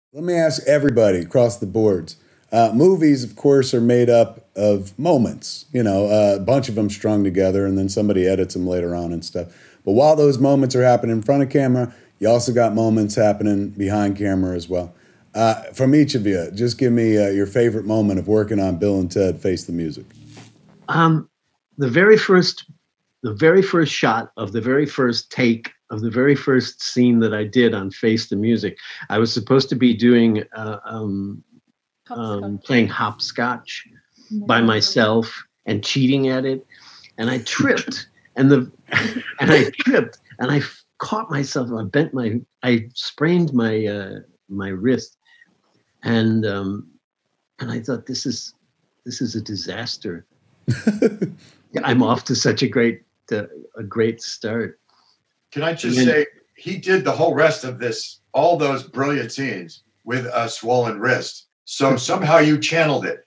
Let me ask everybody across the boards. Movies, of course, are made up of moments, a bunch of them strung together, and then somebody edits them later on and stuff. But while those moments are happening in front of camera, you also got moments happening behind camera as well. From each of you, just give me your favorite moment of working on Bill and Ted Face the Music. The very first shot of the very first take of the very first scene that I did on Face the Music, I was supposed to be doing playing hopscotch by myself and cheating at it, and I tripped, and I caught myself. I sprained my wrist, and I thought this is a disaster. I'm off to such a great start. Can I just say, he did the whole rest of this, all those brilliant scenes with a swollen wrist. So somehow you channeled it.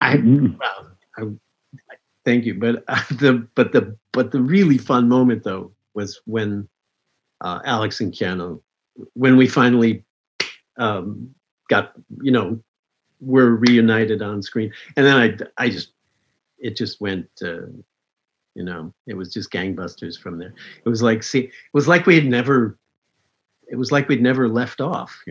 Thank you. But the really fun moment though was when Alex and Keanu, when we finally got, were reunited on screen, and then it just went. It was just gangbusters from there. It was like we'd never left off.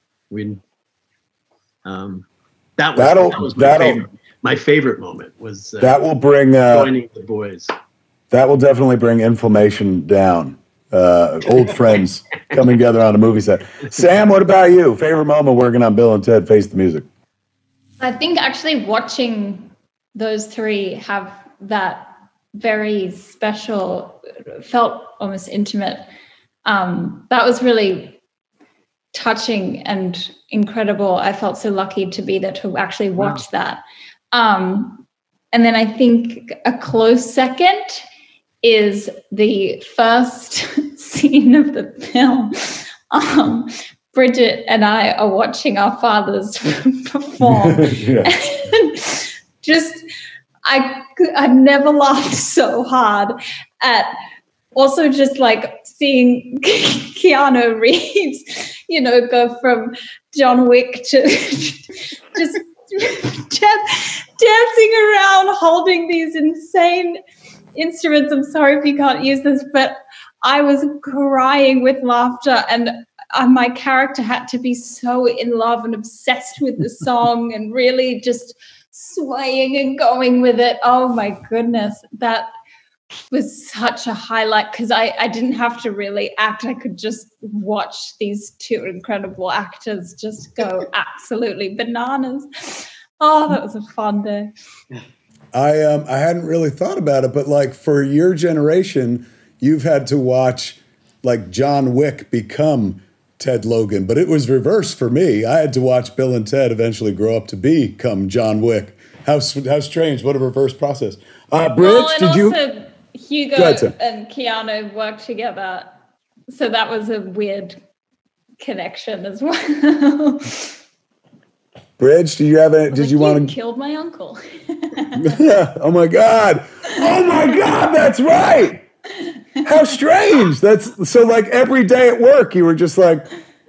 That was my favorite moment was that will bring joining the boys. That will definitely bring inflammation down. Old friends coming together on a movie set. Sam, what about you? Favorite moment working on Bill and Ted Face the Music? I think actually watching those three have that very special, felt almost intimate. That was really touching and incredible. I felt so lucky to be there to actually watch that. And then I think a close second is the first scene of the film. Bridget and I are watching our fathers perform. I've never laughed so hard at also just like seeing Keanu Reeves, go from John Wick to just dancing around holding these insane instruments. I'm sorry if you can't use this, but I was crying with laughter, and my character had to be so in love and obsessed with the song and really just swaying and going with it. Oh my goodness, that was such a highlight because I didn't have to really act. I could just watch these two incredible actors just go absolutely bananas. Oh, that was a fun day. I hadn't really thought about it, but like for your generation, you've had to watch like John Wick become Ted Logan, but it was reversed for me. I had to watch Bill and Ted eventually grow up to become John Wick. How strange! What a reverse process. Bridge, did you? Hugo and Keanu worked together, so that was a weird connection as well. Bridge, do you have it? Did you want to? Killed my uncle. Oh my god! Oh my god! That's right. How strange! That's so. Like every day at work, you were just like,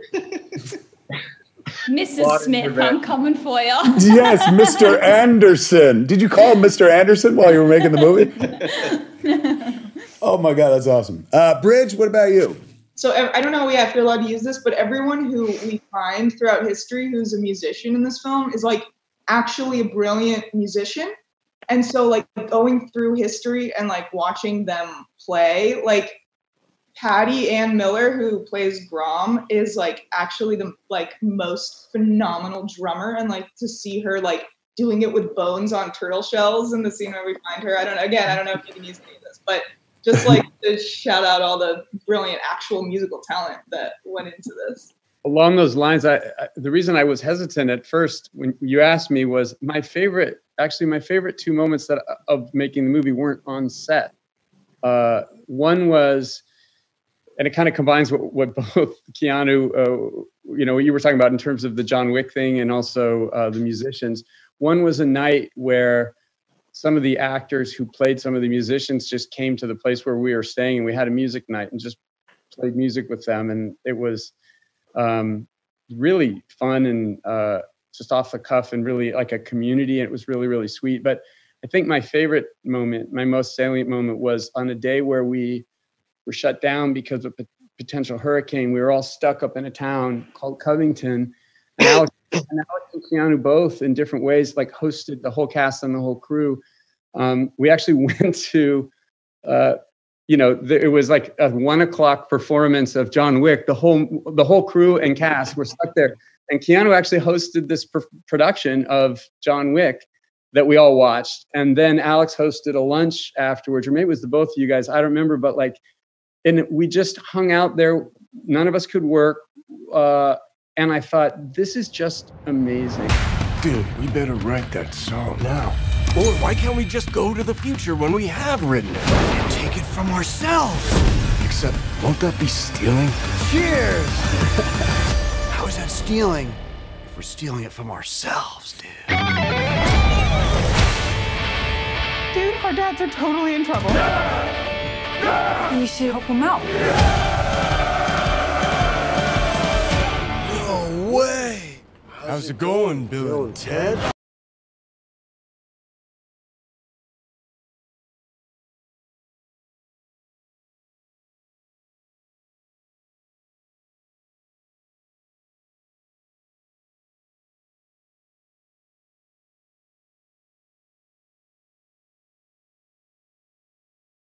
Mrs. Smith, I'm coming for you. Yes, Mr. Anderson. Did you call him Mr. Anderson while you were making the movie? Oh my god, that's awesome. Bridge, what about you? So I don't know if you're allowed to use this, but everyone who we find throughout history who's a musician in this film is like actually a brilliant musician. And so like going through history and like watching them play, like Patty Ann Miller, who plays Grom, is like actually the like most phenomenal drummer, and like to see her like doing it with bones on turtle shells in the scene where we find her. I don't know if you can use any of this, but just like to shout out all the brilliant actual musical talent that went into this. Along those lines, the reason I was hesitant at first when you asked me was my favorite two moments of making the movie weren't on set. One was, and it kind of combines what both Keanu, what you were talking about in terms of the John Wick thing and also the musicians. One was a night where some of the actors who played some of the musicians just came to the place where we were staying, and we had a music night and just played music with them. And it was really fun and just off the cuff and really like a community. And it was really, really sweet. But I think my favorite moment, my most salient moment, was on a day where we were shut down because of a potential hurricane. We were all stuck up in a town called Covington. And Alex and Keanu both, in different ways, like hosted the whole cast and the whole crew. We actually went to, it was like a 1 o'clock performance of John Wick. The whole crew and cast were stuck there. And Keanu actually hosted this production of John Wick that we all watched. And then Alex hosted a lunch afterwards, or maybe it was the both of you guys. I don't remember, but and we just hung out there. None of us could work. And I thought, this is just amazing. Dude, we better write that song now. Or why can't we just go to the future when we have written it? And take it from ourselves. Except, won't that be stealing? Cheers! How is that stealing if we're stealing it from ourselves, dude? Dude, our dads are totally in trouble. We should help them out. No way! How's it going, Bill and Ted?